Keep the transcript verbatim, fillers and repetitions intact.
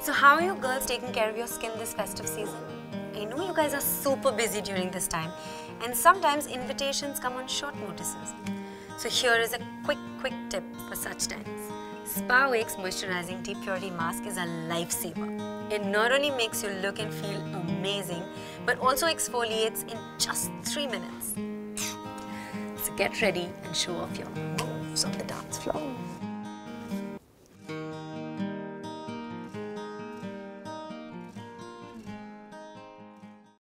So how are you girls taking care of your skin this festive season? I know you guys are super busy during this time and sometimes invitations come on short notices. So here is a quick, quick tip for such times. Spawake's Moisturizing Deep Purity Mask is a lifesaver. It not only makes you look and feel amazing, but also exfoliates in just three minutes. So get ready and show off your moves on the dance floor.